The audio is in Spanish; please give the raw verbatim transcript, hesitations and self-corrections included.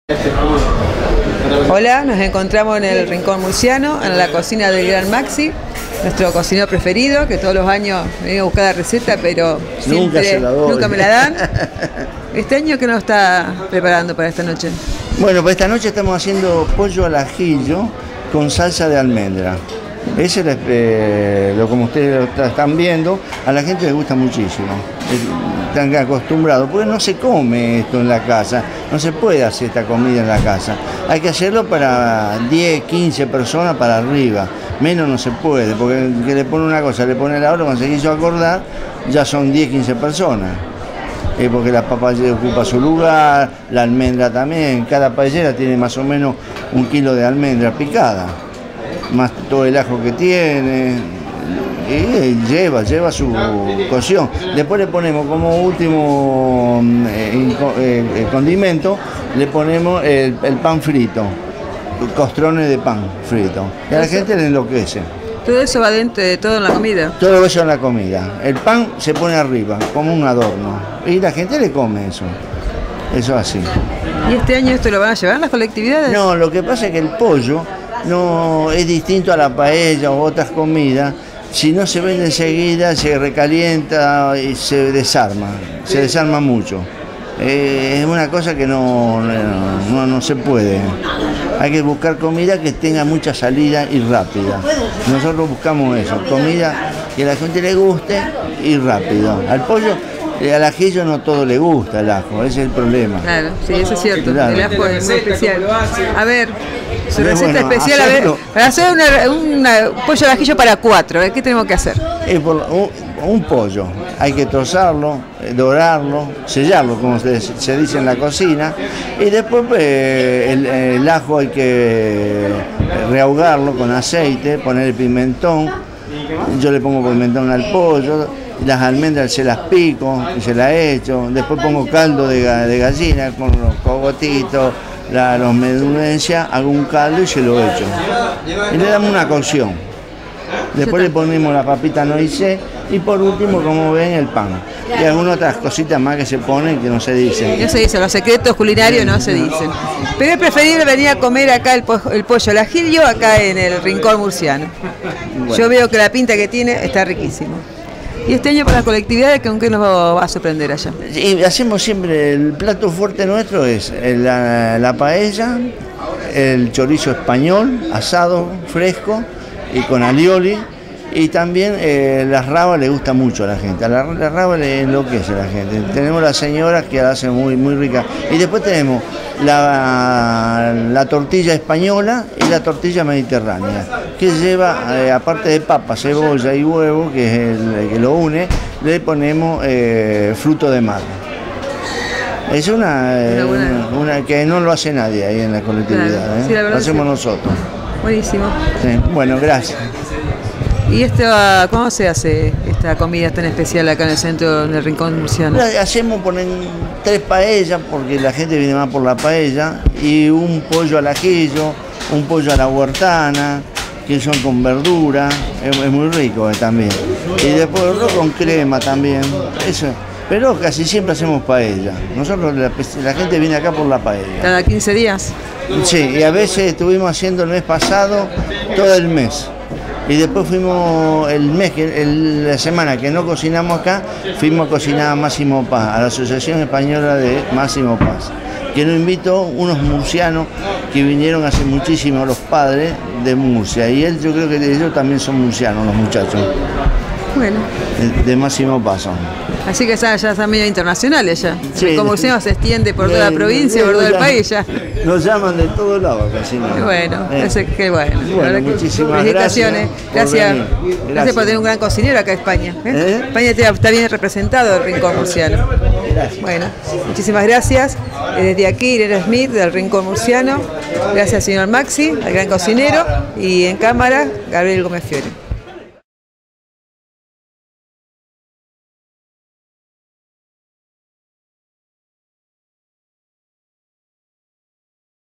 Hola, nos encontramos en el Rincón Murciano, en la cocina del Gran Maxi, nuestro cocinero preferido, que todos los años me viene a buscar la receta, pero nunca, siempre, se la doy. nunca me la dan. ¿Este año qué nos está preparando para esta noche? Bueno, para esta noche estamos haciendo pollo al ajillo con salsa de almendra. Ese es eh, lo como ustedes lo están viendo, a la gente le gusta muchísimo. Están acostumbrados, porque no se come esto en la casa, no se puede hacer esta comida en la casa. Hay que hacerlo para diez, quince personas para arriba, menos no se puede, porque el que le pone una cosa, le pone la otra, cuando se quiso acordar, ya son diez, quince personas. Eh, porque la papaya ocupa su lugar, la almendra también, cada paellera tiene más o menos un kilo de almendra picada, más todo el ajo que tiene. Y lleva, lleva su cocción. Después le ponemos como último eh, eh, condimento, le ponemos el, el pan frito, costrones de pan frito. Y a la gente le enloquece. Todo eso va dentro de todo en la comida. Todo eso en la comida. El pan se pone arriba, como un adorno. Y la gente le come eso. Eso así. ¿Y este año esto lo van a llevar las colectividades? No, lo que pasa es que el pollo no es distinto a la paella o otras comidas. Si no se vende enseguida, se recalienta y se desarma, se desarma mucho. Eh, es una cosa que no, no, no se puede. Hay que buscar comida que tenga mucha salida y rápida. Nosotros buscamos eso, comida que a la gente le guste y rápido. Al pollo, al ajillo no todo le gusta el ajo, ese es el problema. Claro, sí, eso es cierto, claro. El ajo es muy especial. A ver, su Pero receta bueno, especial, hacerlo. a ver, para hacer una, una pollo al ajillo para cuatro, ¿qué tenemos que hacer? Es por un, un pollo, hay que trozarlo, dorarlo, sellarlo, como se, se dice en la cocina, y después pues, el, el ajo hay que rehogarlo con aceite, poner el pimentón, yo le pongo pimentón al pollo, las almendras se las pico y se las echo, después pongo caldo de, de gallina con los cogotitos, la, los menudencias, hago un caldo y se lo echo. Y le damos una cocción. Después le ponemos la papita noisé y por último, como ven, el pan. Y algunas otras cositas más que se ponen que no se dicen. No se dicen, los secretos culinarios no se dicen. Pero es preferible venir a comer acá el, po el pollo al ajillo, acá en el Rincón Murciano. Bueno. Yo veo que la pinta que tiene está riquísimo. ¿Y este año para las colectividades con qué nos va a sorprender allá? Y hacemos siempre, el plato fuerte nuestro es la, la paella, el chorizo español, asado, fresco y con alioli. Y también eh, las rabas le gusta mucho a la gente, a la, la raba le enloquece a la gente. Tenemos las señoras que la hacen muy, muy rica. Y después tenemos la, la tortilla española y la tortilla mediterránea, que lleva, eh, aparte de papa, cebolla y huevo, que es el que lo une, le ponemos eh, fruto de mar. Es una, eh, una, una que no lo hace nadie ahí en la colectividad, claro, ¿eh? Sí, la lo hacemos sí. nosotros. Buenísimo. Sí, bueno, gracias. ¿Y esto, cómo se hace esta comida tan especial acá en el centro del Rincón Murciano? Hacemos poner tres paellas, porque la gente viene más por la paella, y un pollo al ajillo, un pollo a la huertana, que son con verdura, es, es muy rico eh, también. Y después otro con crema también, eso. Pero casi siempre hacemos paella. Nosotros, la, la gente viene acá por la paella. ¿Cada quince días? Sí, y a veces estuvimos haciendo el mes pasado todo el mes. Y después fuimos el mes, el, la semana que no cocinamos acá, fuimos a cocinar a Máximo Paz, a la Asociación Española de Máximo Paz, que nos invitó unos murcianos que vinieron hace muchísimo, los padres de Murcia. Y él, yo creo que ellos también son murcianos, los muchachos. Bueno. De, de Máximo Paz son. Así que ya, ya están medio internacionales ya. Sí, como Murciano se extiende por toda la provincia, por todo el país ya. Nos llaman de todos lados casi. ¿No? Bueno, eh. ese, qué bueno. Bueno, muchísimas gracias. Gracias. Gracias. Gracias por tener un gran cocinero acá en España. ¿eh? ¿Eh? España está bien representado el Rincón Murciano. Gracias. Bueno, muchísimas gracias. Desde aquí, Irene Smith, del Rincón Murciano. Gracias, señor Maxi, al gran cocinero. Y en cámara, Gabriel Gómez Fiore.